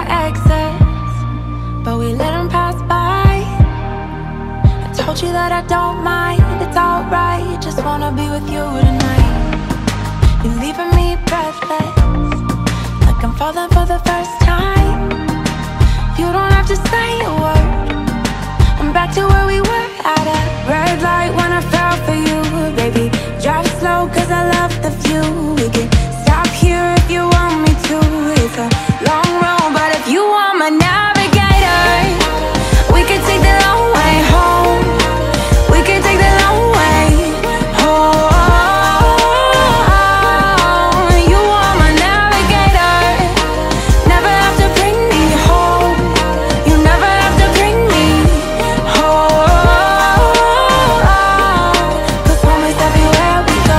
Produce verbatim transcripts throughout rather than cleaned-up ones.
exes, but we let them pass by. I told you that I don't mind, it's alright, just wanna be with you tonight. You're leaving me breathless, like I'm falling for the first time. You don't have to say a word, I'm back to where we were at a red light when I fell for you. Baby, drive slow cause I love the view. We can stop here if you want me to. It's a long road, but if you want my navigator, we can take the long way home. We can take the long way home. You are my navigator, never have to bring me home. You never have to bring me home, 'cause home is everywhere we go.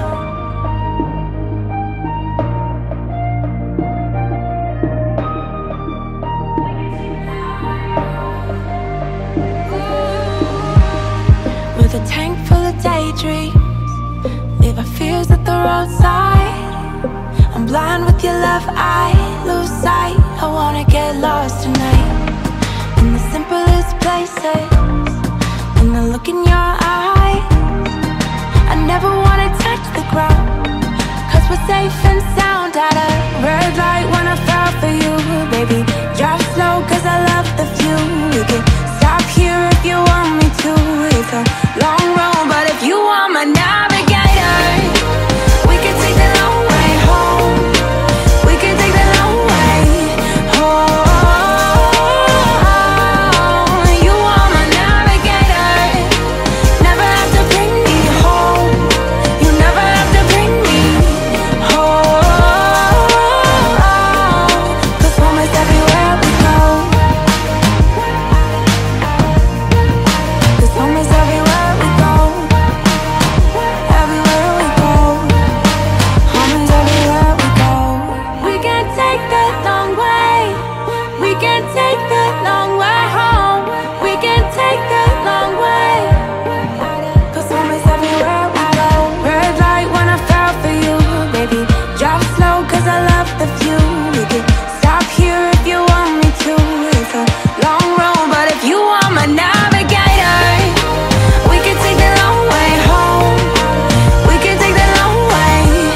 With a tank full of daydreams, leave our fears at the roadside. I'm blind with your love, I lose sight. I wanna get lost tonight, in the simplest places, in the look in your eyes. I never wanna touch the ground, 'cause we're safe and sound at a red light when I fell for you. Baby, drive slow 'cause I love the view. We can stop here if you want me to. It's a long road, but if you want my navigator, we can take the long way home. We can take the long way home. You are my navigator, never have to bring me home. You never have to bring me home, 'cause home is everywhere we go. 'Cause home is everywhere we go. Everywhere we go, home is everywhere we go. We can take the long way. We can take the long way home. We can take the long way, 'cause home is everywhere we go. Red light when I fell for you. Baby, drive slow 'cause I love the view. We can stop here if you want me to. It's a long road, but if you want my navigator, we can take the long way home. We can take the long way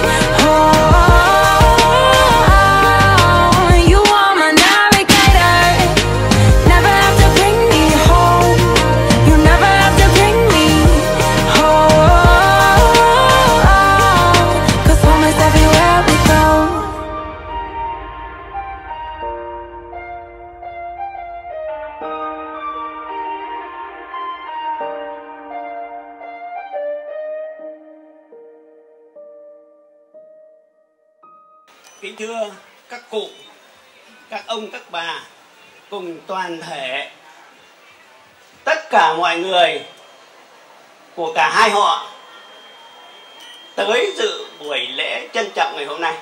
home. You are my navigator, never have to bring me home. You never have to bring me home, 'cause home is everywhere we go. Kính thưa các cụ, các ông, các bà, cùng toàn thể tất cả mọi người của cả hai họ tới dự buổi lễ trân trọng ngày hôm nay.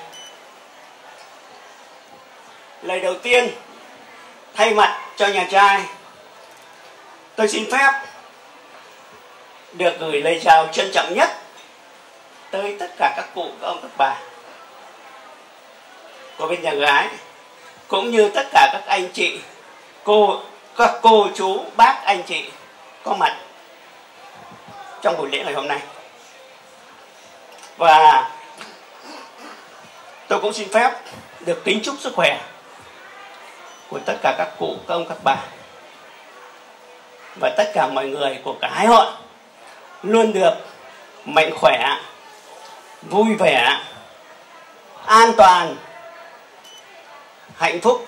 Lời đầu tiên, thay mặt cho nhà trai, tôi xin phép được gửi lời chào trân trọng nhất tới tất cả các cụ, các ông, các bà của bên nhà gái, cũng như tất cả các anh chị, cô, các cô, chú, bác, anh chị có mặt trong buổi lễ ngày hôm nay. Và tôi cũng xin phép được kính chúc sức khỏe của tất cả các cụ, các ông, các bà và tất cả mọi người của cả hai họ luôn được mạnh khỏe, vui vẻ, an toàn, hạnh phúc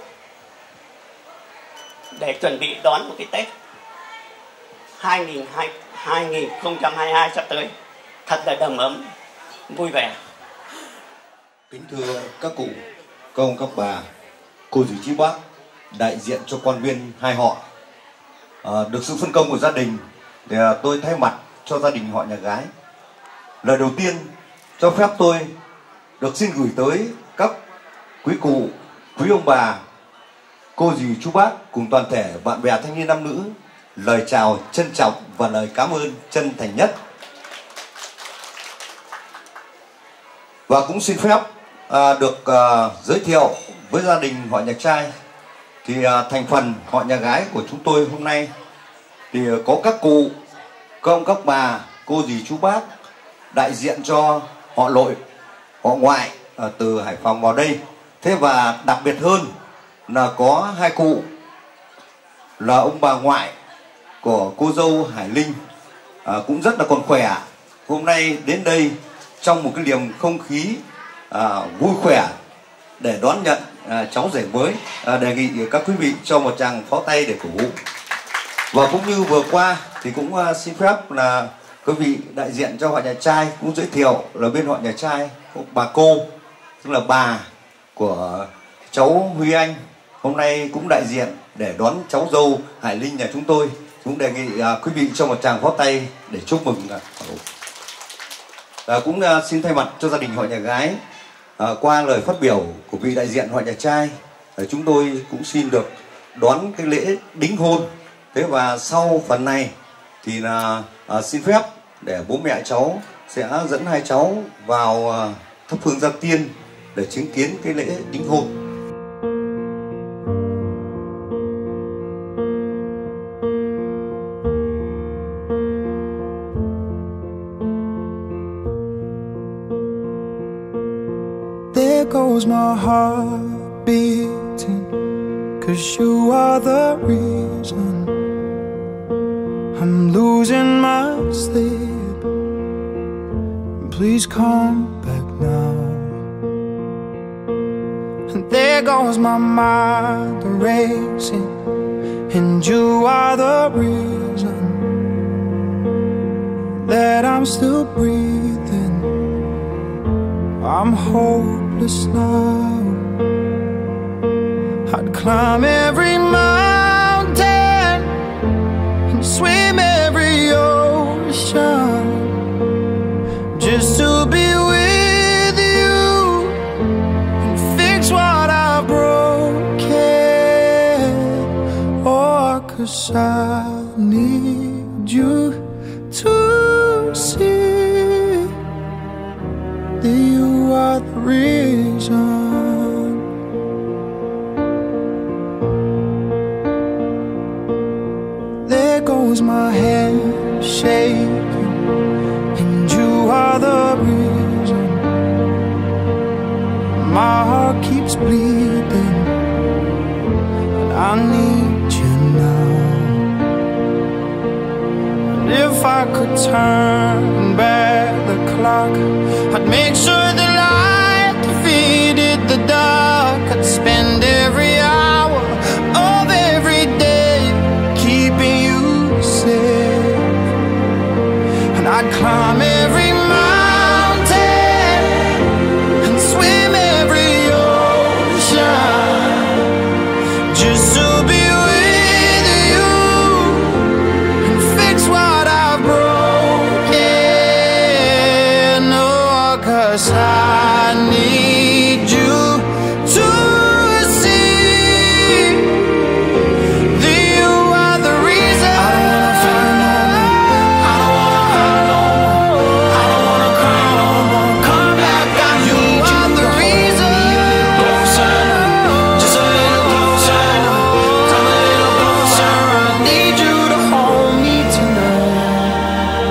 để chuẩn bị đón một cái Tết hai nghìn không trăm hai mươi hai sắp tới thật là đầm ấm, vui vẻ. Kính thưa các cụ, các ông, các bà, cô dì chú bác, đại diện cho quan viên hai họ, à, được sự phân công của gia đình thì tôi thay mặt cho gia đình họ nhà gái. Lời đầu tiên cho phép tôi được xin gửi tới các quý cụ, quý ông bà, cô dì chú bác cùng toàn thể bạn bè thanh niên nam nữ lời chào trân trọng và lời cảm ơn chân thành nhất. Và cũng xin phép à, được à, giới thiệu với gia đình họ nhà trai thì à, thành phần họ nhà gái của chúng tôi hôm nay thì có các cụ, các ông các bà, cô dì chú bác đại diện cho họ nội, họ ngoại à, từ Hải Phòng vào đây. Thế và đặc biệt hơn là có hai cụ là ông bà ngoại của cô dâu Hải Linh à, cũng rất là còn khỏe. Hôm nay đến đây trong một cái niềm không khí à, vui khỏe để đón nhận à, cháu rể mới. À, đề nghị các quý vị cho một tràng pháo tay để cổ vũ. Và cũng như vừa qua thì cũng uh, xin phép là quý vị đại diện cho họ nhà trai cũng giới thiệu là bên họ nhà trai bà cô, tức là bà của cháu Huy Anh hôm nay cũng đại diện để đón cháu dâu Hải Linh nhà chúng tôi. Cũng đề nghị uh, quý vị cho một tràng pháo tay để chúc mừng. Uh, cũng uh, xin thay mặt cho gia đình họ nhà gái, uh, qua lời phát biểu của vị đại diện họ nhà trai, uh, chúng tôi cũng xin được đón cái lễ đính hôn. Thế và sau phần này thì là uh, xin phép để bố mẹ cháu sẽ dẫn hai cháu vào uh, thắp hương gia tiên để chứng kiến cái lễ đính hôn. There goes my heart beating, 'cause you are the reason I'm losing my sleep. Please come back now. And there goes my mind racing, and you are the reason that I'm still breathing. I'm hopeless now. I'd climb every mountain and swim every ocean just to be with you and fix what I've broken. Oh, 'cause I need you to see that you are the reason. There goes my hand shaking, and you are the reason my heart keeps bleeding, and I need you now. And if I could turn back the clock, I'd make sure the light defeated the dark. I'd spend every hour of every day keeping you safe, and I'd climb every mountain and swim every ocean just to be with you and fix what I've broken. Oh, 'cause I need you to see that you are the reason. I don't wanna feel no more. I don't wanna cry no more. Come back, I need you are the reason. Closer, just a little closer. Come a little closer. I need you to hold me tonight.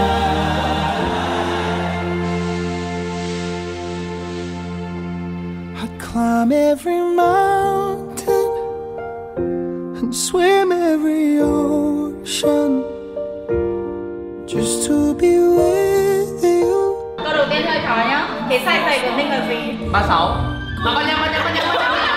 I'd climb every mountain and swim every ocean just to be with you. Câu đầu tiên hơi khó nhá. Cái size giày của Ninh là gì? ba mươi sáu. Mà bao nhiêu bao nhiêu bao nhiêu bao nhiêu?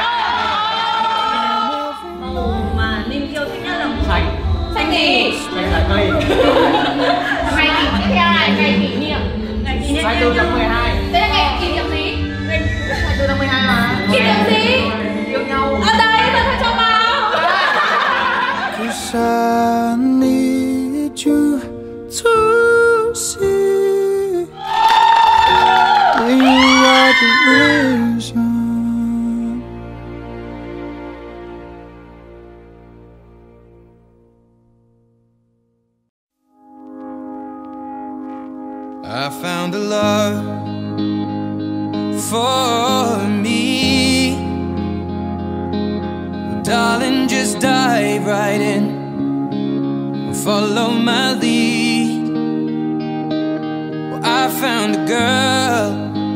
Màu mà Ninh yêu thích nhất là màu Xanh. xanh gì? Xanh là cây. Ngày kỷ tiếp theo này, ngày kỷ niệm. Ngày kỷ niệm. hai mươi tư tháng mười hai. Đây là ngày kỷ niệm gì? hai mươi tư tháng mười hai mà. Kỷ niệm gì? Yêu nhau. Ở đây tôi phải cho vào. 'Cause I need you to see that you are the reason. I found a love for me. Darling, just dive right in, follow my lead. Well, I found a girl,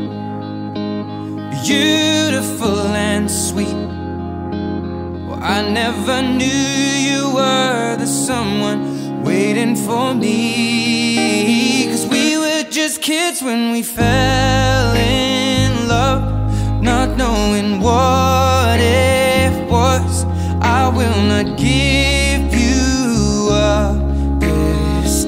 beautiful and sweet. Well, I never knew you were the someone waiting for me. Cause we were just kids when we fell in love, not knowing what it was. I will not give you up this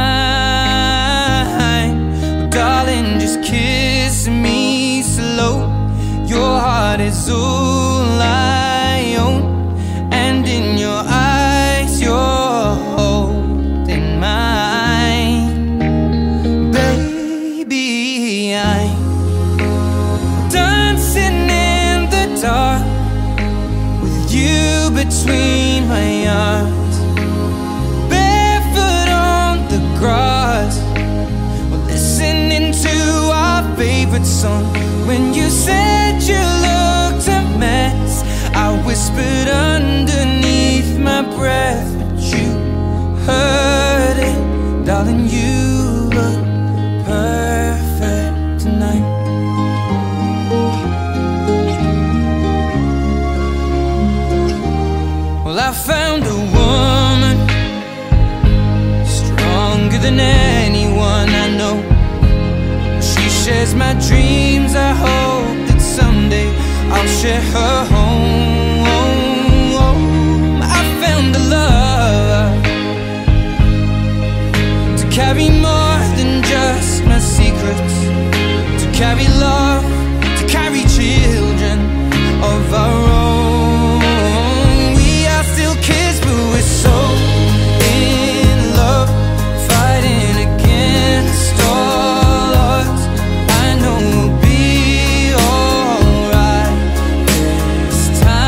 time. Darling, just kiss me slow. Your heart is all I own, and in your eyes you're holding mine. Baby, I'm dancing in the dark with you between my arms, barefoot on the grass, listening to our favorite song. When you said you looked a mess, I whispered underneath my breath, but you heard it. Darling, you look perfect tonight. Well, I found a woman stronger than anyone I know. She shares my dreams. I hope that someday I'll share her home. I found a love to carry more than just my secrets, to carry love, to carry children of our own. We are still kids, but we're so in love, fighting against all odds. I know we'll be alright this time.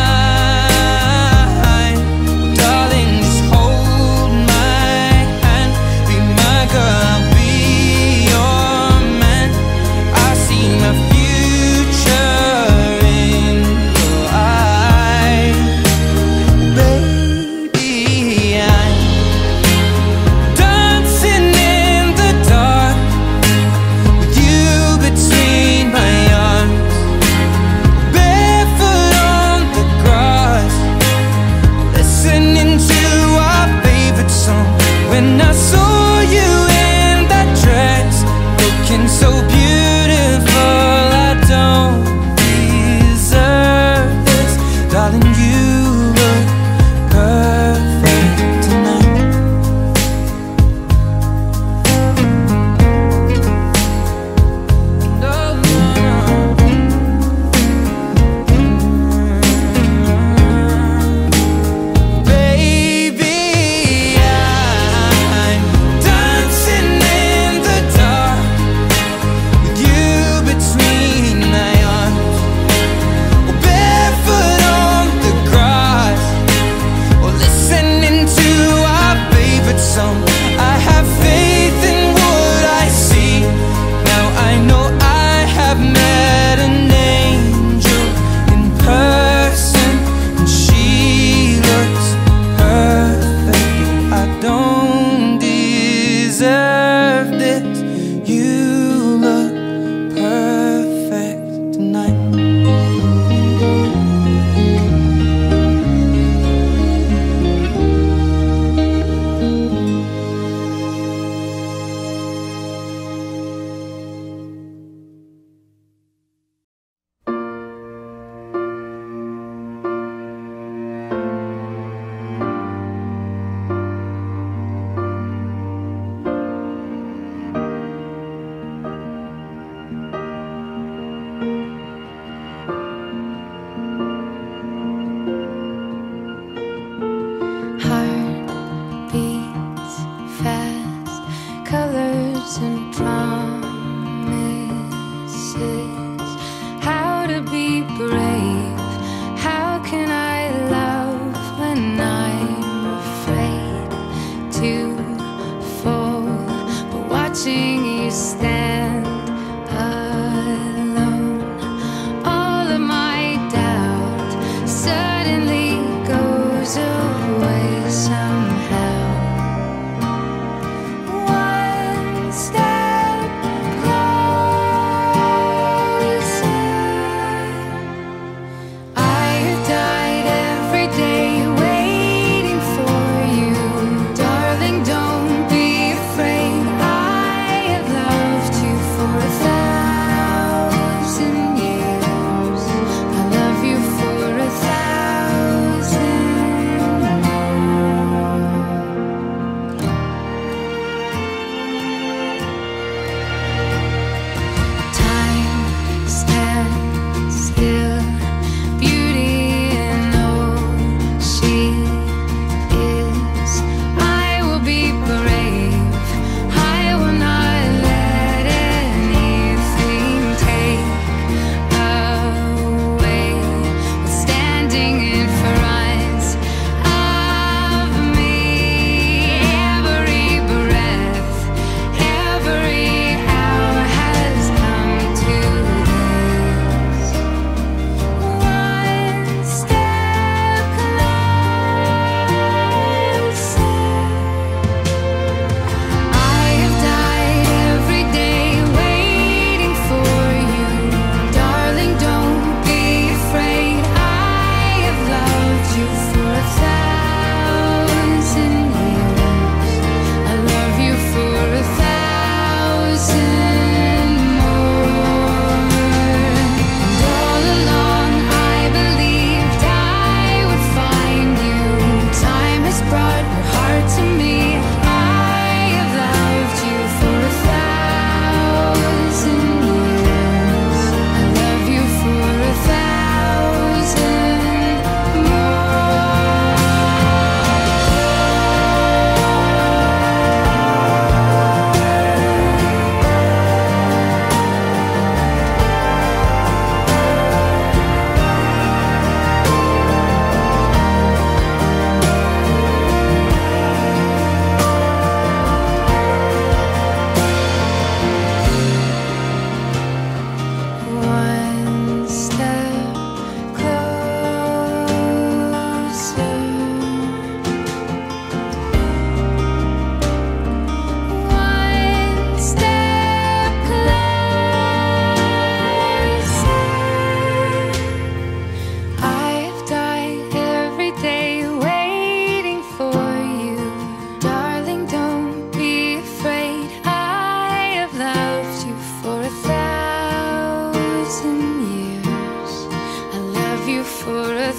for a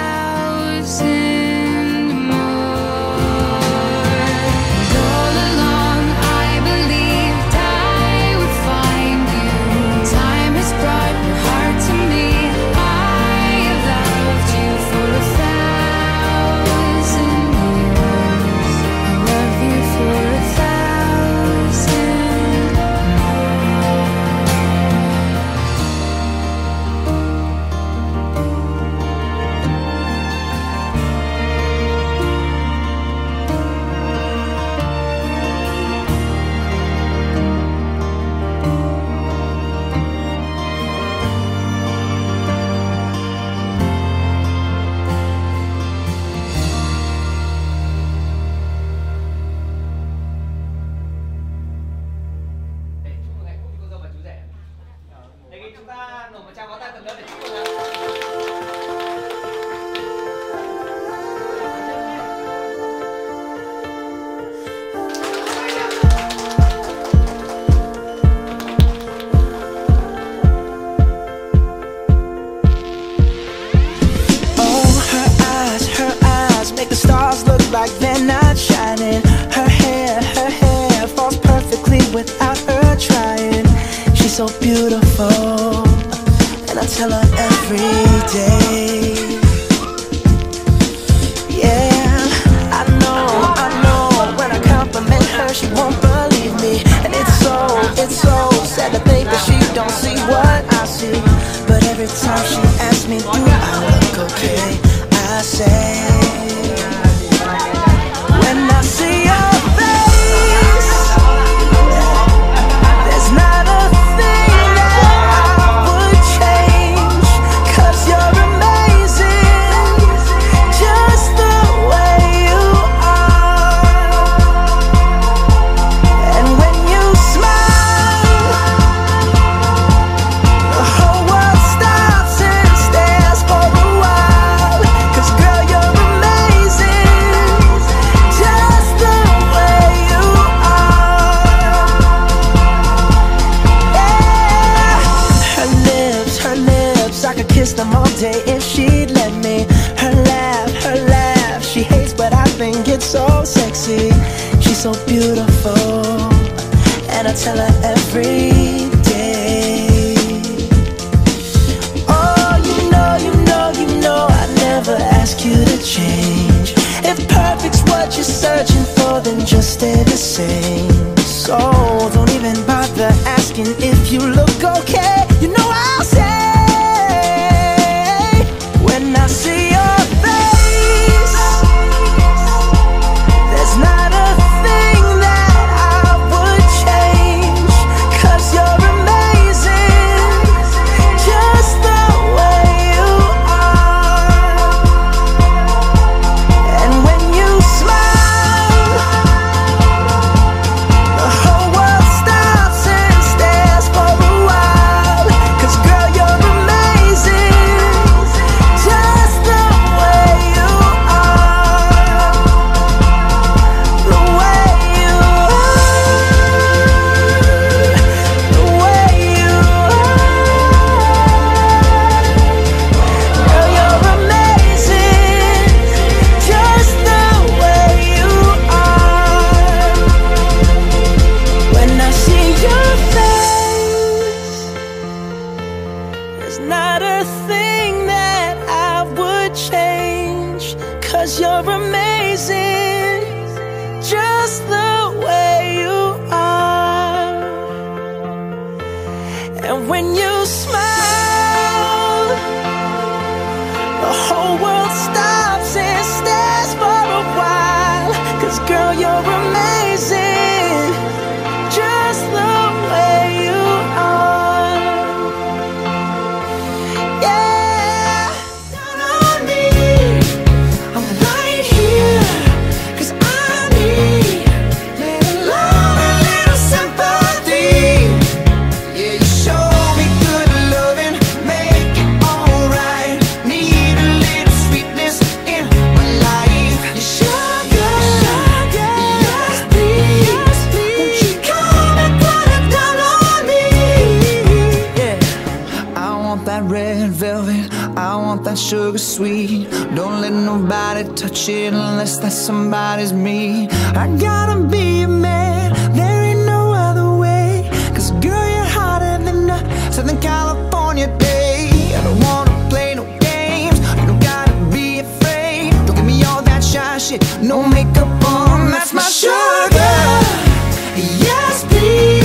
thousand more. And all along I believed I would find you. Time has brought your heart to me. I have loved you for a thousand years. I love you for a thousand more. Để chúc mừng hạnh phúc cho cô dâu và chú rể. Đề nghị chúng ta nổ một tràng pháo tay thật lớn để chúc mừng ạ. Oh, her eyes, her eyes make the stars look like they're not shining. Her hair, her hair falls perfectly without her trying. She's so beautiful, and I tell her every day. Yeah, I know, I know, when I compliment her she won't believe me. And it's so, it's so sad to think that she don't see what I see. But every time she asks me, do I look okay? I say, when I see your face, there's not a thing that I would change. 'Cause you're amazing, just the way you are. And when you smile, the whole world stops and stares for a while. 'Cause girl, you're amazing, just the way you are. Yeah. Her lips, her lips, I could kiss them all day if she'd let me. Her laugh, her laugh, she hates but I think it's so sexy. She's so beautiful, and I tell her every day. Oh, you know, you know, you know I never ask you to change. If perfect's what you're searching for, then just stay the same. So don't even bother asking if you look okay. You know I'll say, when I see your face, there's not a thing that I would change. 'Cause you're amazing, just the way you are. And when you smile, the whole world stops and stares for a while. 'Cause girl, you're amazing, just the way you are. The way you are, the way you are. Girl, you're amazing, just the way you are. When I see your face, there's not a thing that I would change. 'Cause you're amazing, just the way you are. And when you smile, the whole world stops and stares for a while. 'Cause girl, you're amazing, just the way you are. Yeah. Down on me, I'm right here. sweet. Don't let nobody touch it unless that somebody's me. I gotta be a man, there ain't no other way. Cause girl, you're hotter than a Southern California day. I don't wanna play no games, you don't gotta be afraid. Don't give me all that shy shit, no makeup on, that's my sugar. Yes, please.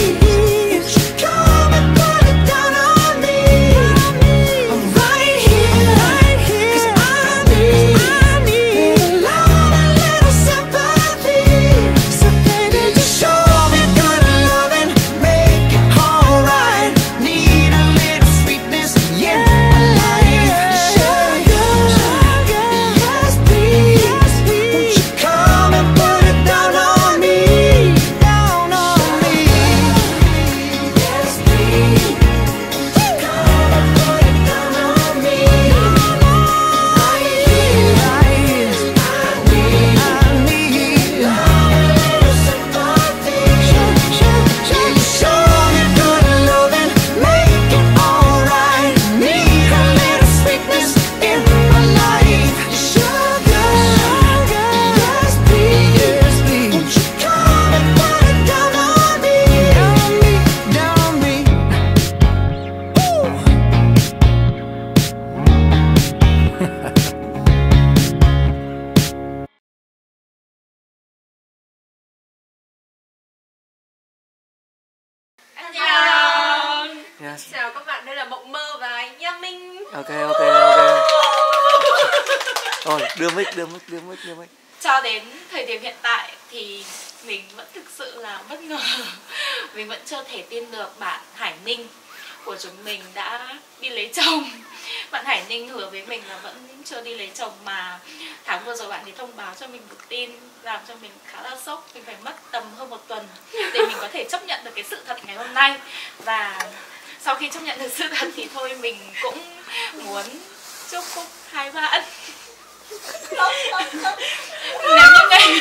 Yes. Chào các bạn, đây là Mộng Mơ và anh Nha Minh. Ok ok ok. Rồi đưa mic đưa mic đưa mic đưa mic. Cho đến thời điểm hiện tại thì mình vẫn thực sự là bất ngờ. Mình vẫn chưa thể tin được bạn Hải Ninh của chúng mình đã đi lấy chồng. Bạn Hải Ninh hứa với mình là vẫn chưa đi lấy chồng, mà tháng vừa rồi bạn ấy thông báo cho mình một tin làm cho mình khá là sốc. Mình phải mất tầm hơn một tuần để mình có thể chấp nhận được cái sự thật ngày hôm nay. Và sau khi chấp nhận được sự thật thì thôi mình cũng muốn chúc phúc hai bạn. Nếu như ngày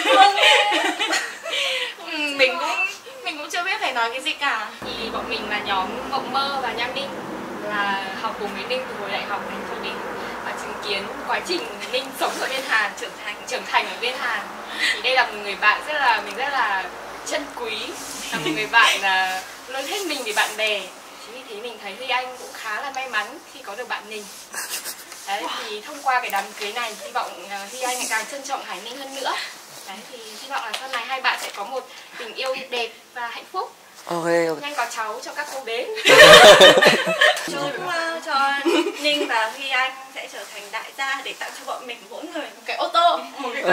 mình cũng mình cũng chưa biết phải nói cái gì cả. Thì bọn mình là nhóm Mộng Mơ và Nha Minh, là học cùng với Ninh từ hồi đại học đến cho đến và chứng kiến quá trình Ninh sống ở bên Hàn, trưởng thành trưởng thành ở bên Hàn. Thì đây là một người bạn rất là mình rất là trân quý, là một người bạn là luôn hết mình vì bạn bè. Chính vì thế mình thấy Huy Anh cũng khá là may mắn khi có được bạn Ninh. Đấy, thì thông qua cái đám cưới này hy vọng Huy Anh ngày càng trân trọng Hải Ninh hơn nữa. Đấy, thì hy vọng là sau này hai bạn sẽ có một tình yêu đẹp và hạnh phúc. Ok, ok. Nhanh có cháu cho các cô đến. Chúc uh, cho Ninh và Huy Anh sẽ trở thành đại gia để tặng cho bọn mình mỗi người một cái ô tô, một cái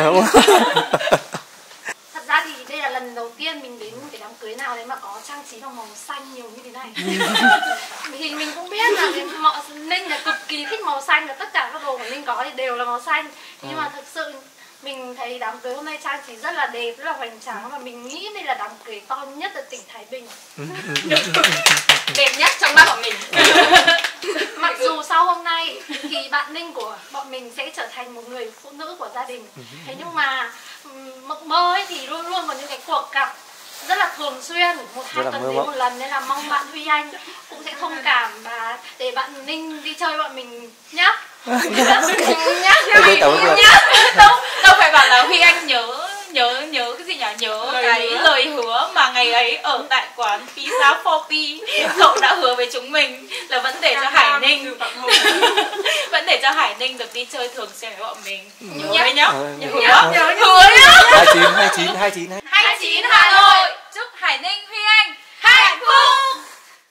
Thật ra thì đây là lần đầu tiên mình đến một cái đám cưới nào đấy mà có trang trí bằng màu xanh nhiều như thế này. Thì mình cũng biết là cái mọ, Ninh là cực kỳ thích màu xanh, và tất cả các đồ của Ninh có thì đều là màu xanh. Nhưng mà thực sự mình thấy đám cưới hôm nay trang trí rất là đẹp, rất là hoành tráng, và mình nghĩ đây là đám cưới to nhất ở tỉnh Thái Bình. Đẹp nhất trong mắt bọn mình. Mặc dù sau hôm nay thì bạn Ninh của bọn mình sẽ trở thành một người phụ nữ của gia đình, thế nhưng mà Mộng Mơ ấy thì luôn luôn có những cái cuộc gặp rất là thường xuyên, một hai tuần đến một lần, nên là mong bạn Huy Anh cũng sẽ thông cảm và để bạn Ninh đi chơi bọn mình nhá. Nhá, nhá. Đâu, đâu phải bảo là Huy Anh nhớ nhớ nhớ cái gì nhỉ, nhớ lời cái hứa. lời hứa mà ngày ấy ở tại quán Pizza for Pi cậu đã hứa với chúng mình là vẫn để cho Hải Ninh vẫn để cho Hải Ninh được đi chơi thường xuyên với bọn mình. Nhớ nhá, nhá, hứa, hứa nhá. hai chín hai chín hai chín hai chín Hà Nội. Chúc Hải Ninh, Huy Anh hạnh phúc.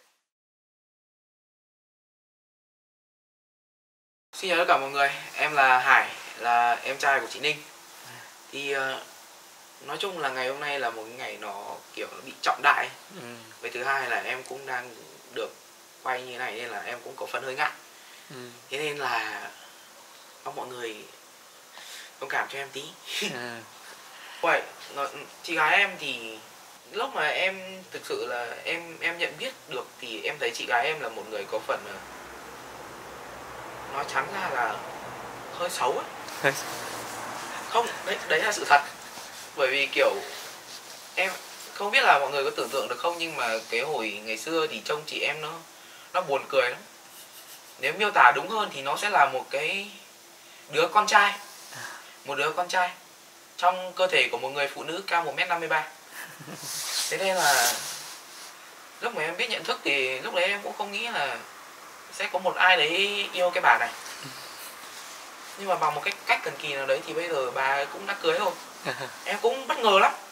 Xin chào tất cả mọi người, em là Hải, là em trai của chị Ninh. Thì uh, nói chung là ngày hôm nay là một ngày nó kiểu nó bị trọng đại. Ừ. Với thứ hai là em cũng đang được quay như thế này nên là em cũng có phần hơi ngại. Ừ. Thế nên là mong mọi người thông cảm cho em tí. Ừ. Vậy, nó, chị gái em thì lúc mà em thực sự là em em nhận biết được thì em thấy chị gái em là một người có phần uh, nói trắng ra là hơi xấu ấy. Không, đấy, đấy là sự thật. Bởi vì kiểu em không biết là mọi người có tưởng tượng được không, nhưng mà cái hồi ngày xưa thì trông chị em nó nó buồn cười lắm. Nếu miêu tả đúng hơn thì nó sẽ là một cái đứa con trai, một đứa con trai trong cơ thể của một người phụ nữ cao một mét năm mươi ba. Thế nên là lúc mà em biết nhận thức thì lúc đấy em cũng không nghĩ là sẽ có một ai đấy yêu cái bà này. Nhưng mà bằng một cái cách thần kỳ nào đấy thì bây giờ bà ấy cũng đã cưới rồi. Em cũng bất ngờ lắm.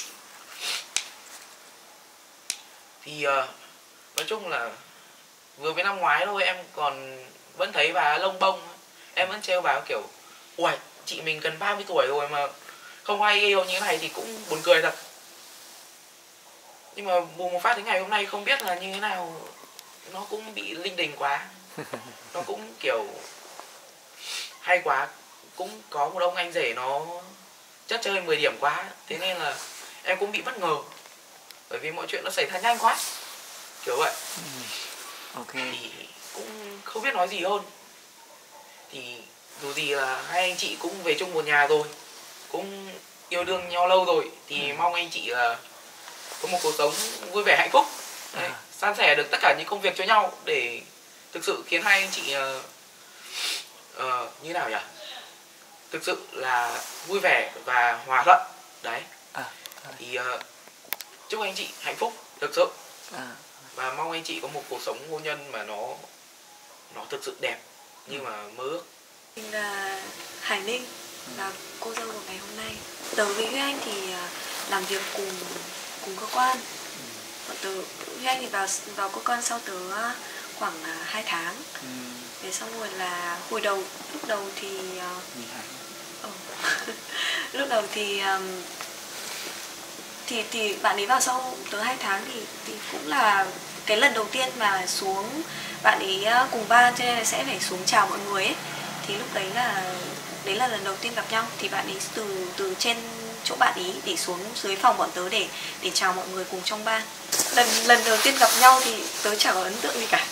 Thì uh, nói chung là vừa với năm ngoái thôi em còn vẫn thấy bà lông bông. Em vẫn trêu bà kiểu ui chị mình gần ba mươi tuổi rồi mà không ai yêu như thế này thì cũng buồn cười thật. Nhưng mà bù một phát đến ngày hôm nay không biết là như thế nào, nó cũng bị linh đình quá. Nó cũng kiểu hay quá. Cũng có một ông anh rể nó chất chơi mười điểm quá. Thế nên là em cũng bị bất ngờ. Bởi vì mọi chuyện nó xảy ra nhanh quá. Kiểu vậy. Ok. Thì cũng không biết nói gì hơn. Thì dù gì là hai anh chị cũng về chung một nhà rồi, cũng yêu đương nhau lâu rồi. Thì mong anh chị là có một cuộc sống vui vẻ hạnh phúc. Đấy, san sẻ được tất cả những công việc cho nhau để thực sự khiến hai anh chị uh, uh, như nào nhỉ? Thực sự là vui vẻ và hòa thuận. Đấy. Thì uh, chúc anh chị hạnh phúc thực sự. Và mong anh chị có một cuộc sống hôn nhân mà nó nó thực sự đẹp như mà mơ ước. Mình là Hải Ninh, là cô dâu của ngày hôm nay. Tớ với Huy Anh thì làm việc cùng cùng cơ quan. Bọn tớ, Huy Anh thì vào vào cơ quan sau tớ khoảng hai tháng. Ừ. Thế xong rồi là hồi đầu, lúc đầu thì uh, lúc đầu thì um, thì thì bạn ấy vào sau tớ hai tháng thì thì cũng là cái lần đầu tiên mà xuống bạn ấy cùng ban, cho nên là sẽ phải xuống chào mọi người ấy. Thì lúc đấy là đấy là lần đầu tiên gặp nhau, thì bạn ấy từ từ trên chỗ bạn ấy để xuống dưới phòng bọn tớ để để chào mọi người cùng trong ban. Lần lần đầu tiên gặp nhau thì tớ chả có ấn tượng gì cả.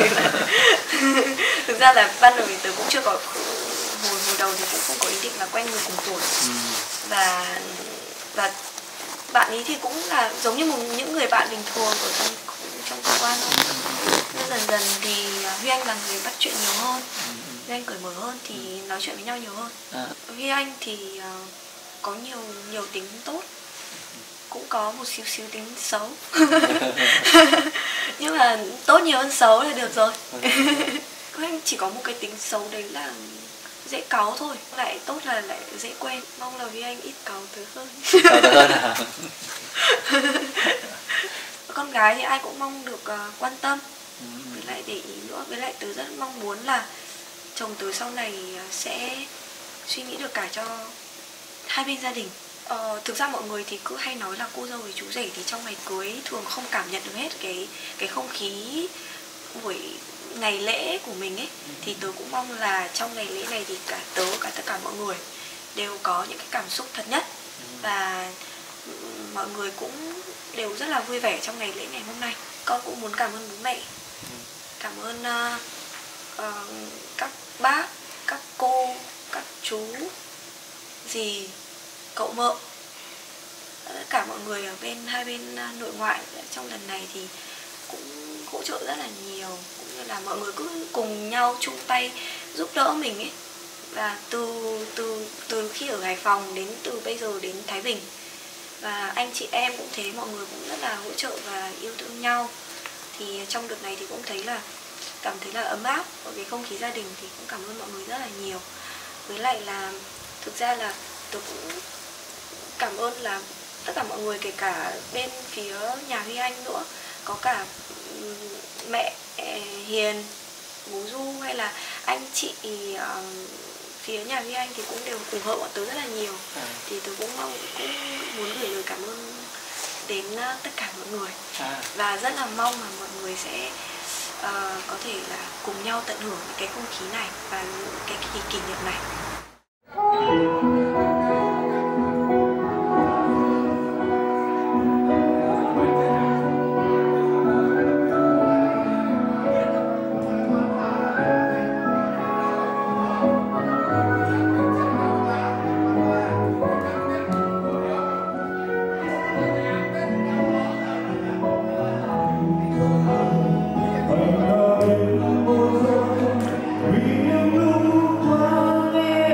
Thực ra là ban đầu thì tớ cũng chưa có, hồi hồi đầu thì cũng không có ý định là quen người cùng tuổi. Và và bạn ấy thì cũng là giống như một những người bạn bình thường ở trong trong cơ quan thôi. Nhưng dần dần thì Huy Anh là người bắt chuyện nhiều hơn, Huy Anh cởi mở hơn thì nói chuyện với nhau nhiều hơn. À. Huy Anh thì uh, có nhiều nhiều tính tốt, cũng có một xíu xíu tính xấu. Nhưng mà tốt nhiều hơn xấu là được rồi. Huy Anh chỉ có một cái tính xấu đấy là dễ cáu thôi, lại tốt là lại dễ quên. Mong là Huy Anh ít cáu tớ hơn. Cáu tớ hơn à? Con gái thì ai cũng mong được uh, quan tâm, với lại để ý nữa, với lại tớ rất mong muốn là chồng tớ sau này sẽ suy nghĩ được cả cho hai bên gia đình. Ờ, thực ra mọi người thì cứ hay nói là cô dâu với chú rể thì trong ngày cưới thường không cảm nhận được hết cái cái không khí buổi ngày lễ của mình ấy. Thì tớ cũng mong là trong ngày lễ này thì cả tớ, cả tất cả mọi người đều có những cái cảm xúc thật nhất. Và mọi người cũng đều rất là vui vẻ trong ngày lễ ngày hôm nay. Con cũng muốn cảm ơn bố mẹ, cảm ơn uh, uh, các bác, các cô, các chú, dì, cậu mợ, tất cả mọi người ở bên hai bên nội ngoại trong lần này thì cũng hỗ trợ rất là nhiều, cũng như là mọi người cứ cùng nhau chung tay giúp đỡ mình ấy. Và từ từ từ khi ở Hải Phòng đến từ bây giờ đến Thái Bình, và anh chị em cũng thế, mọi người cũng rất là hỗ trợ và yêu thương nhau. Thì trong đợt này thì cũng thấy là cảm thấy là ấm áp ở cái không khí gia đình, thì cũng cảm ơn mọi người rất là nhiều. Với lại là thực ra là tôi cũng cảm ơn là tất cả mọi người, kể cả bên phía nhà Huy Anh nữa, có cả mẹ Hiền, bố Du hay là anh chị uh, phía nhà Huy Anh thì cũng đều ủng hộ bọn tớ rất là nhiều. À. Thì tớ cũng mong, cũng muốn gửi lời cảm ơn đến uh, tất cả mọi người. À. Và rất là mong là mọi người sẽ uh, có thể là cùng nhau tận hưởng cái không khí này và cái kỳ kỷ niệm này. We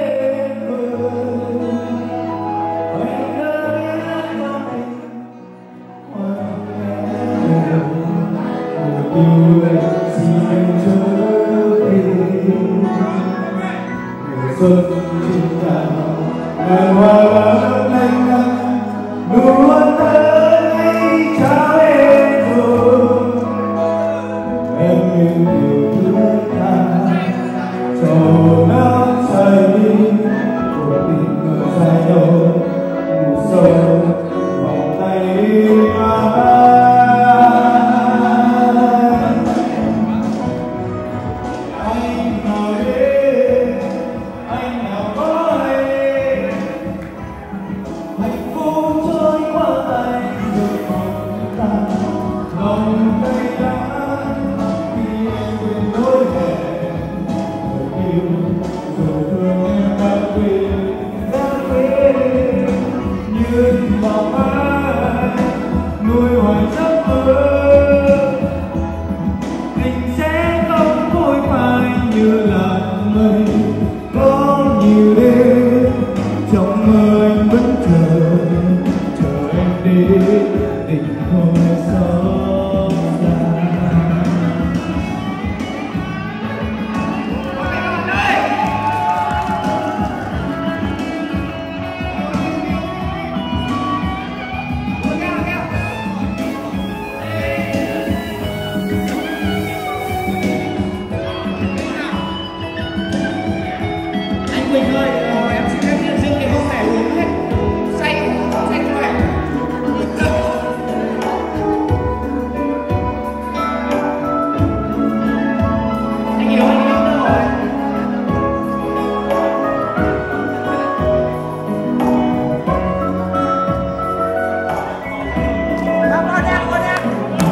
Quỳnh ơi, ờ, em xin phép nhận giữ cái hôm này uống hết say say không phải. Anh Hiếu, anh Hiếu đâu rồi? Đâu rồi nè, rồi nè.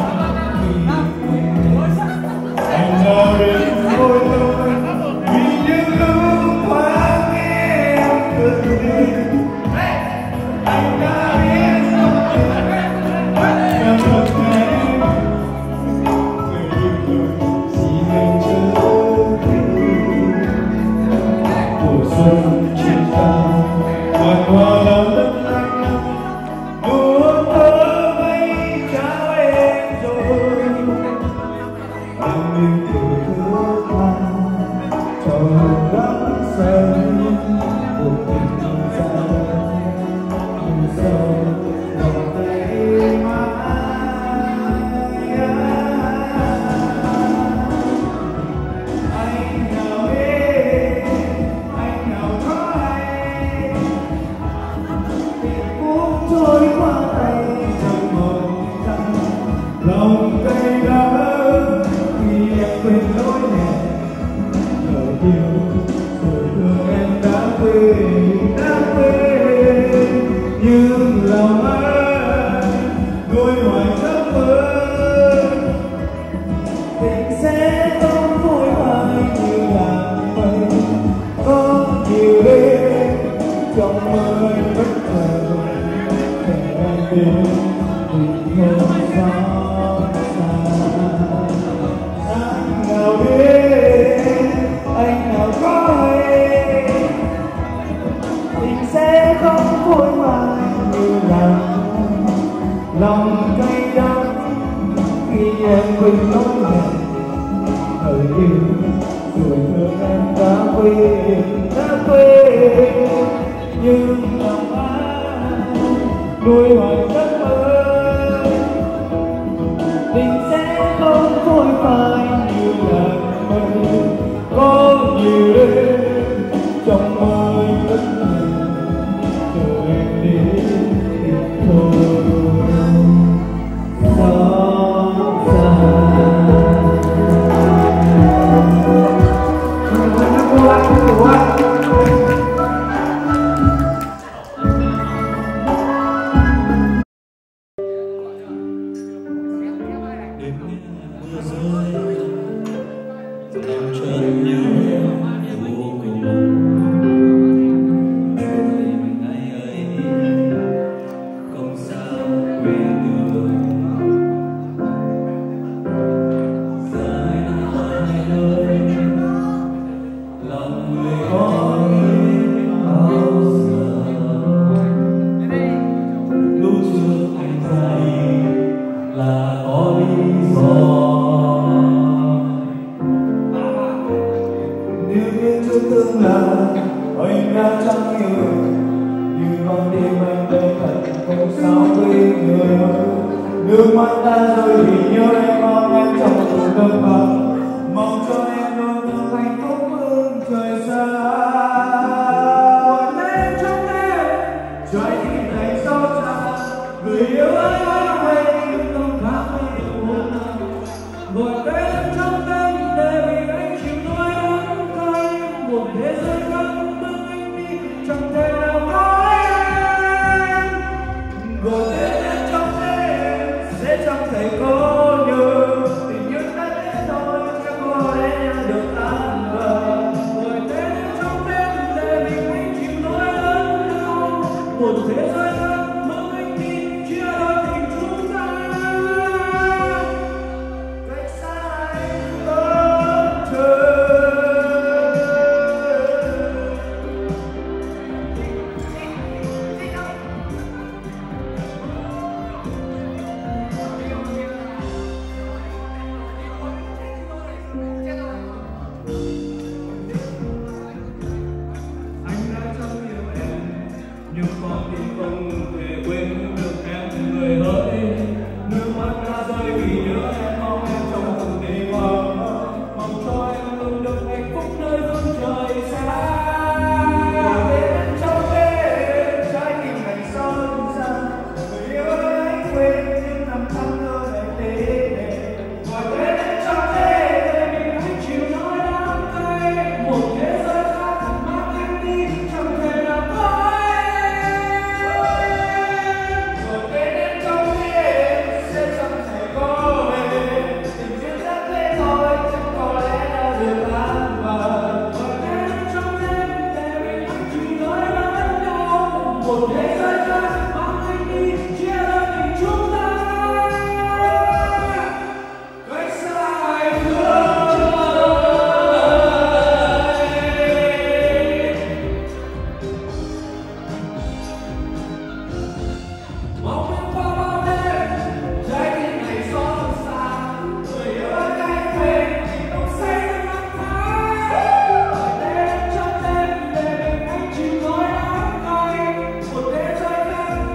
Anh ở bên môi tôi vì những lúc thoáng em cười đi. Anh đã biết em thật này người yêu tôi chỉ nên chờ mùa xuân trên cao ngàn hoa làm đất anh muốn thơ mây trao em rồi. Anh yêu từ thứ tha cho đắm say cuộc tình dài như sâu lòng tay mãi. Anh nào biết, anh nào có hay tình cũng trôi qua tay trong một căn lòng cây đắng khi em quên lối hẹn lời yêu rồi thương em đã quên đã quên nhưng lòng anh nuôi hoài giấc mơ tình sẽ không vội vã như làn mây có nhiều đêm trong mơ anh vẫn chờ chờ em đến tình không xót xa. Anh nào biết, anh nào có hay tình sẽ không vội vã như là lòng cay đắng khi em quên lối hẹn thời yêu rồi thương em đã quên đã quên nhưng lòng anh nuôi hoài giấc mơ tình sẽ không vội vã như là mây có nhiều đêm trong mơ vẫn chờ em đến tìm thôi xót xa. Cô anh, cô anh. chẳng hiểu như con tim anh đây thật không sao với người. Nước mắt ta rơi vì nhớ em, mong em trong từng đêm vàng, mong cho em luôn được hạnh phúc hơn trời xa. Buồn lên trong đêm trái tim này xót xa, người yêu ơi hãy quên đi không tháng mấy điều buồn nào. Buồn lên trong đêm để vì anh chịu nỗi đắng cay, một thế giới khác bước anh đi chẳng thể nào có em. Buồn lên trong đêm sẽ chẳng thể có nhớ tình yêu đã đến rồi chẳng có lẽ được tan vỡ. Buồn lên trong đêm để vì anh chịu nỗi đớn đau, một thế giới khác bước anh đi chia đôi tình chúng ta. Cách xa anh hơn trời. Anh đã chẳng yêu em, nhưng con tim không thể quên được em người hỡi. Nước mắt đã rơi vì nhớ em, mong em trong từng đêm mơ, mong cho em luôn được hạnh phúc nơi phương trời xa. Đến trong đêm trái tim này xót xa, người yêu ơi hãy quên những năm tháng thơ đẹp tê đẹp. Gọi đến trong đêm để mình hãy chịu nỗi đắng cay, một thế giới khác mang anh đi chẳng thể nào có em. Gọi đến trong đêm sẽ chẳng thể có em, tình duyên đã thế thôi chẳng có lẽ đã được an bài. Gọi đến trong đêm để mình hãy chịu nỗi đớn đau, một thế giới khác mang anh đi chia đôi tình chúng ta. Cách xa anh hơn mong em qua bao đêm trái tim này xót xa, người yêu ơi hãy quên vì không say được năm tháng. Gọi đến trong đêm để mình hãy chịu nỗi đắng cay, một thế giới khác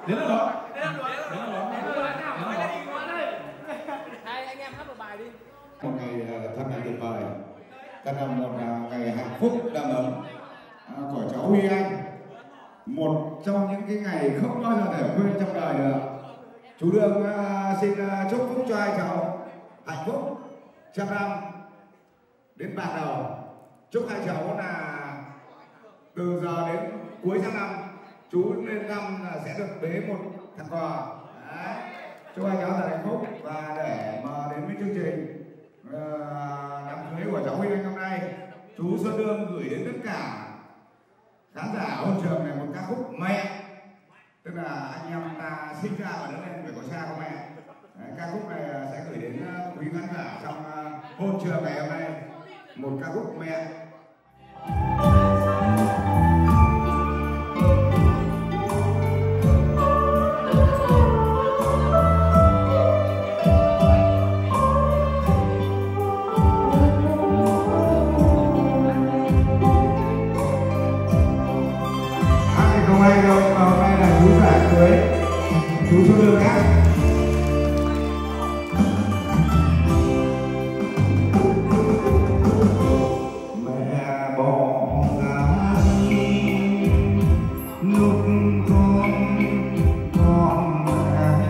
Đến lúc đó. Hai anh em hát một bài đi. Một ngày thật là tuyệt vời. Thật là một ngày hạnh phúc đầm ấm của cháu Huy Anh. Một trong những cái ngày không bao giờ thể quên trong đời được. Chú Đương xin chúc phúc cho hai cháu hạnh phúc trăm năm đến bạc đầu. Chúc hai cháu là từ giờ đến cuối tháng năm chú lên năm là sẽ được bế một thằng cò. Đấy. Chúc hai cháu thật hạnh phúc. Và để mà đến với chương trình uh, đám cưới của cháu Huy Anh hôm nay, chú Xuân Đương gửi đến tất cả khán giả hôn trường này một ca khúc Mẹ. Tức là anh em ta sinh ra và lớn lên phải có cha có mẹ. Đấy, ca khúc này sẽ gửi đến quý khán giả trong uh, hôn trường ngày hôm nay, một ca khúc Mẹ. Không ai đâu mà hôm nay là chú giả cưới chú Xuân Đương hát. Mẹ bỏ ra đi lúc con con mẹ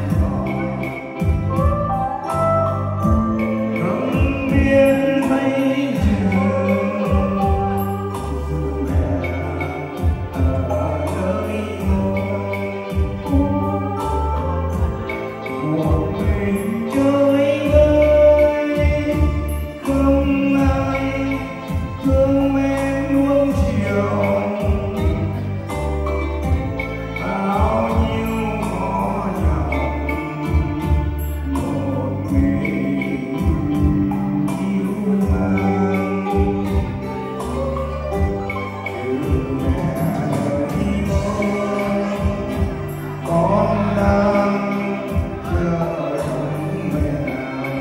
không biết mấy trường mẹ ở nơi một mình chơi vơi, không ai thương mến nuông chiều, bao nhiêu khó nhọc một mình yêu mang. Từ mẹ đi thôi con đang chờ trong mẹ.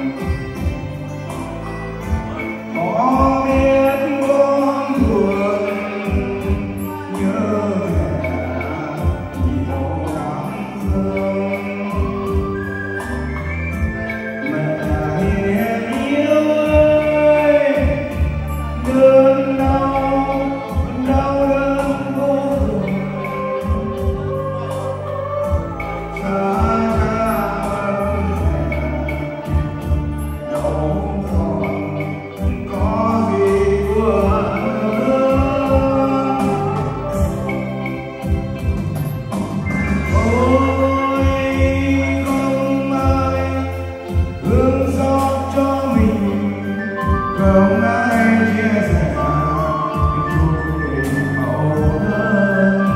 Có biết con buồn nhớ mẹ nhiều lắm thương. Mẹ hiền yêu ơi, đớn đau đau đớn vô cùng. Xa xa mẹ đâu còn có gì buồn nữa. Ôi không ai thương xót cho mình, không ai chia sẻ chút tình mẫu thân.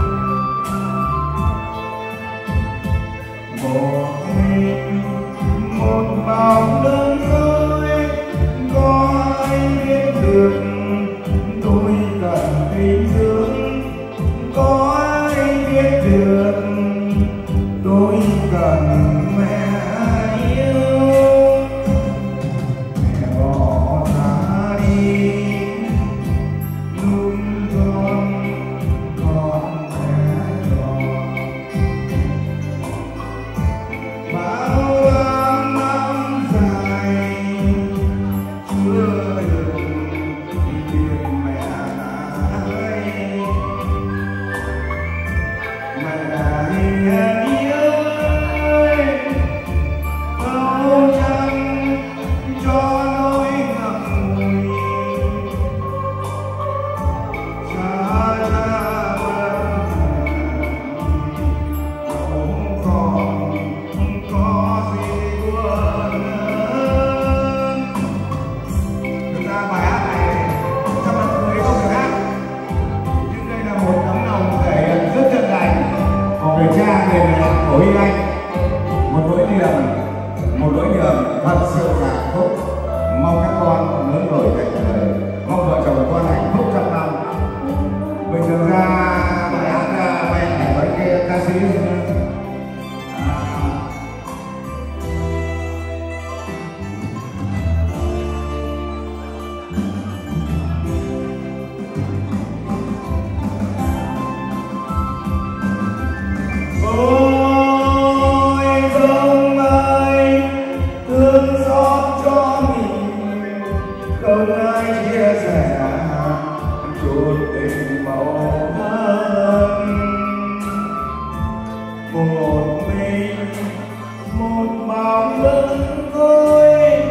Một mình một bóng đơn côi, có ai biết được tôi cần tình thương, có ai biết được tôi cần mẹ yêu. Mẹ bỏ ra đi lúc con còn bé nhỏ, bao năm năm dài chưa được biết mẹ ơi. Mẹ hiền yêu ơi, câu chân cho nỗi ngậm ngùi. Xa xa vẫn không còn có gì buồn nữa. Thực ra bài hát này trong đám cưới không được hát, nhưng đây là một tấm lòng thể hiện rất chân thành của người cha người mẹ của Huy Anh. Một nỗi niềm, một nỗi niềm thật sự hạnh phúc. Mong các con lớn nổi thành đời, mong vợ chồng con hạnh phúc trăm năm. Bình thường ra bài hát ra mẹ phải có cái ca sĩ Oh một mình một bao lớn thôi.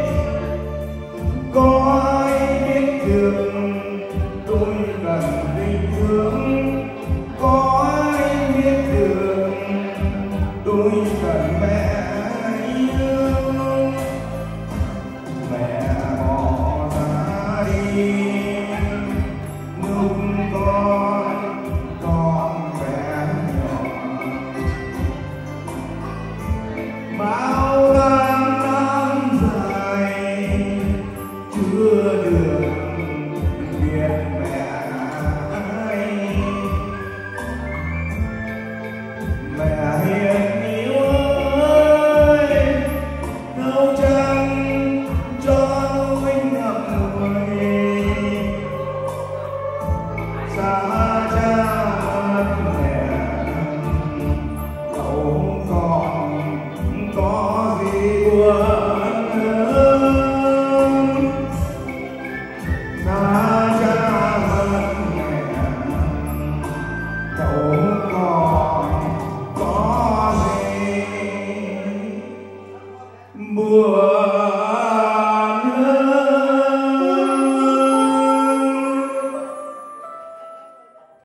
Có ai biết được tôi cần tình thương, có ai biết được tôi cần